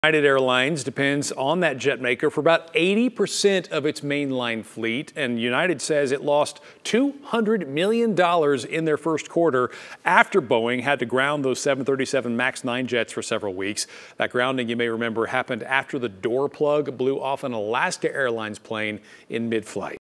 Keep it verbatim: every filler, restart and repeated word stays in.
United Airlines depends on that jet maker for about eighty percent of its mainline fleet, and United says it lost two hundred million dollars in their first quarter after Boeing had to ground those seven thirty-seven max nine jets for several weeks. That grounding, you may remember, happened after the door plug blew off an Alaska Airlines plane in mid-flight.